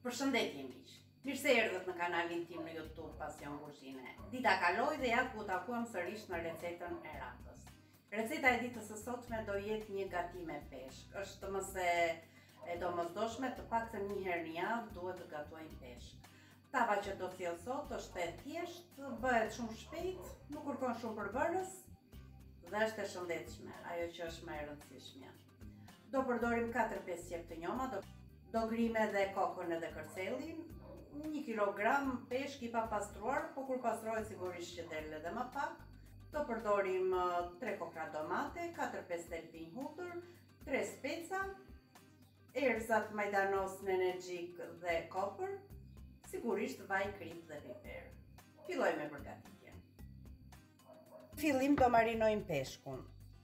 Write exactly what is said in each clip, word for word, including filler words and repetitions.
Përshëndetje miq. Mirë se erdhët në kanalin tim në YouTube Pasion Kuzhine. Dita kaloi dhe ja ku takuam sërish në recetën e radhës. Receta e ditës së sotme do jetë një gatim me peshk. Është më se e domosdoshme, të paktën një herë në javë duhet të gatuajmë peshk. Tava që do sjell sot është e thjeshtë, bëhet shumë shpejt, nuk kërkon shumë përbërës dhe është e shëndetshme, ajo që është më e rëndësishmja. Do përdorim katër pesë qep të njoma, do Do grim edhe kokën edhe kërcelin, një kilogram peshk i papastruar, po kur pastrohet sigurisht që del edhe më pak. Do përdorim tre kokra domate, katër pesë thelbinj hudhër, tre speca, erëzat majdanos, nenergjik dhe kopër, sigurisht vaj, krip dhe piper. Fillojmë me përgatitjen. Fillim do marinojmë peshkun.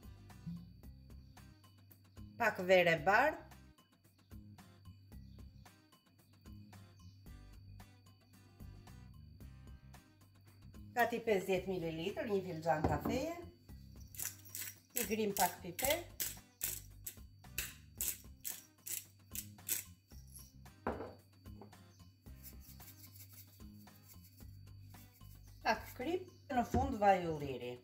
Pak verë e bardhë, gati pesëdhjetë mililitër, një filxhan kafeje, i grim pak piper, pak krip, në fund vaj ulliri.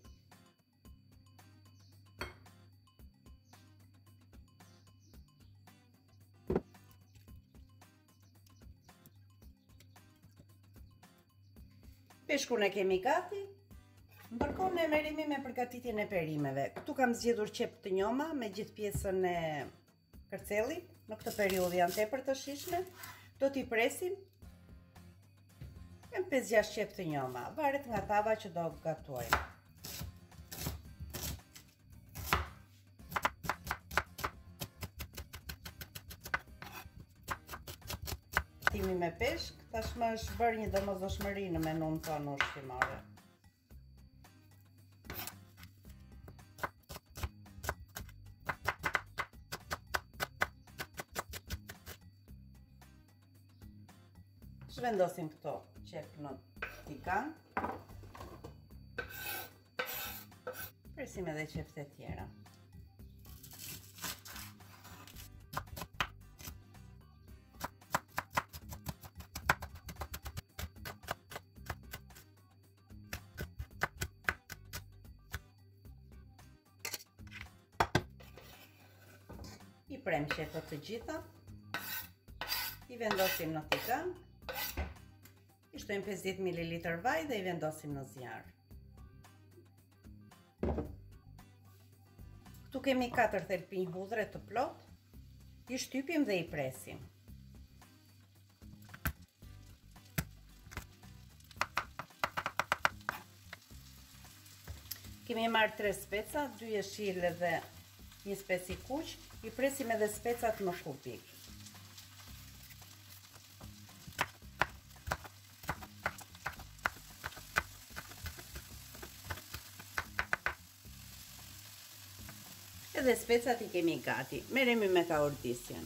Peshkun e kemi gati, ndërkohë ne merremi me përgatitjen e perimeve. Këtu kam zgjedhur qep të njoma me gjithë pjesën e kërcellit, në këtë periudhë janë tepër të shishme. Do t'i presim me pesë gjashtë qep të njoma, varet nga tava që do gatuajmë. Gatimi me peshk, tashmë është bërë një domosdoshmëri në menun tonë ushqimore. Zhvendosim këto qep në tigan. Presim edhe qepët e tjera. I prem qepët të gjitha, i vendosim në tigan, i shtojmë pesëdhjetë mililitër vaj dhe i vendosim në zjarr. Këtu kemi katër thelbinj hudhre të plot, i shtypim dhe i presim. Kemi marrë tre speca, dy jeshile dhe një speci kuq, i presim edhe specat në kubik. Edhe specat i kemi gati, merremi me ta ordisjen.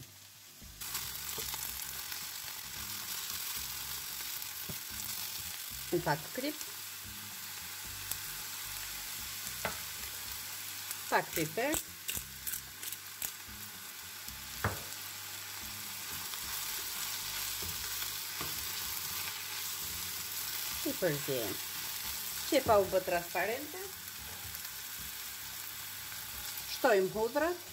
Në pak krip, pak piper, i përziem. Qepa u bë transparente, shtojmë hudrat,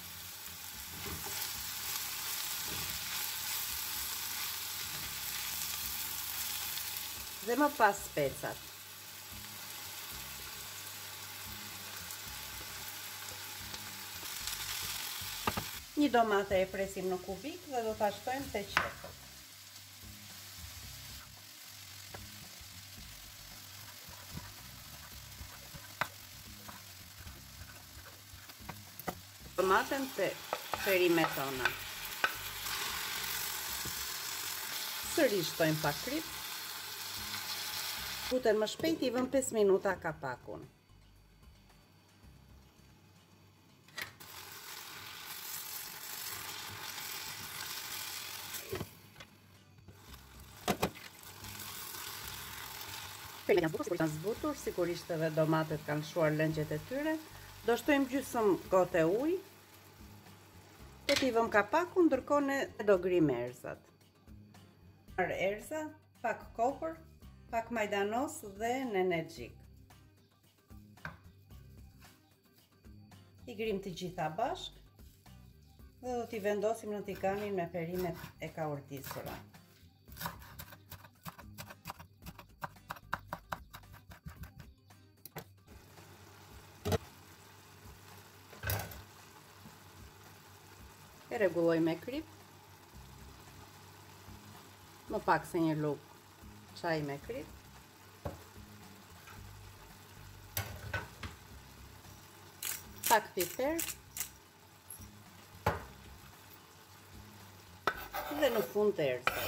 dhe më pas specat. Një domate e presim në kubik dhe do ta shtojmë te qepët. Tomaten të perimet tona. Sërish shtojmë pak krip. Buten më shpejt, i vëm pesë minuta kapakun. Perimet janë zbutur, sigurisht janë zbutur, sigurisht edhe domatet kanë shuar lëngjet e tyre. Do shtojmë gjysmë gote ujë, do t'i vëm kapakun, ndërkohë ne do grim erëzat. Erza, pak kopër, pak majdanos dhe nenexhik. I grim të gjitha bashk dhe do t'i vendosim në tikanin me perimet e kaurdisura. E rregulloj me krip, më pak se një lugë çaj me krip. Pak piper. Dhe në fund të erza.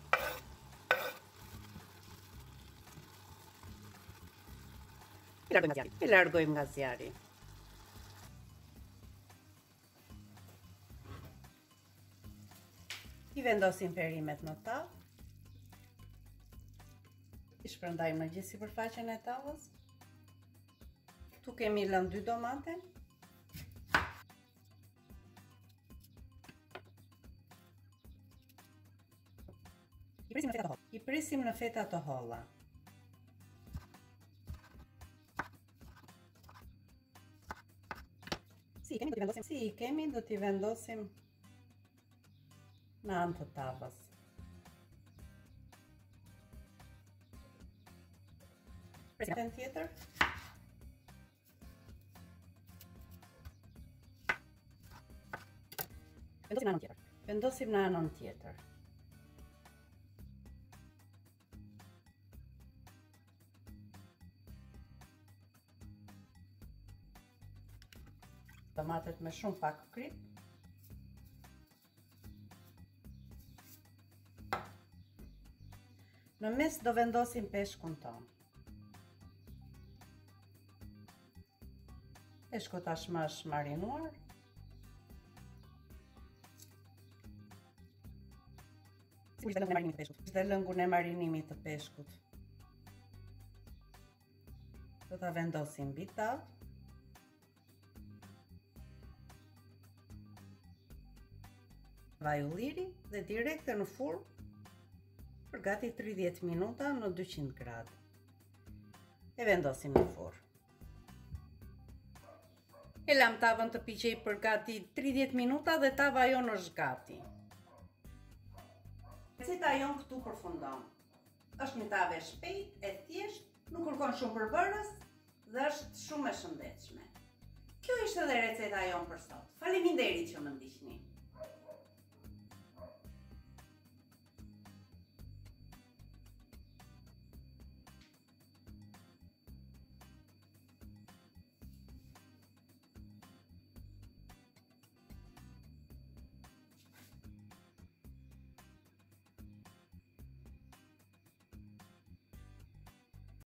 E largojmë nga zjarri. I vendosim perimet në tavë. I shpërndajmë në gjithë sipërfaqen e tavës. Ktu kemi lënë dy domate. I prisim në feta të holla. Si i kemi, do t'i vendosim, si i kemi, do t'i vendosim në anë të tavës. Presim anën tjetër. Vendosim në anën tjetër. Vendosim në anën tjetër. Tomatet me shumë pak krip. Në mes do vendosim peshkun ton. Peshku tashmë është marinuar. Ishte lëngun e marinimit të peshkut. Ishte lëngun e marinimit të peshkut. Do ta vendosim mbi tavë. Vaj ulliri dhe direkte në furrë për gati tridhjetë minuta në dyqind gradë. E vendosim në furrë. E lam tavën të piqej për gati tridhjetë minuta dhe tava jonë është gati. Receta jonë këtu përfundon. Është një tavë e shpejtë, e thjeshtë, nuk kërkon shumë përbërës dhe është shumë e shëndetshme. Kjo ishte dhe receta jonë për sot. Faleminderit që më ndiqni.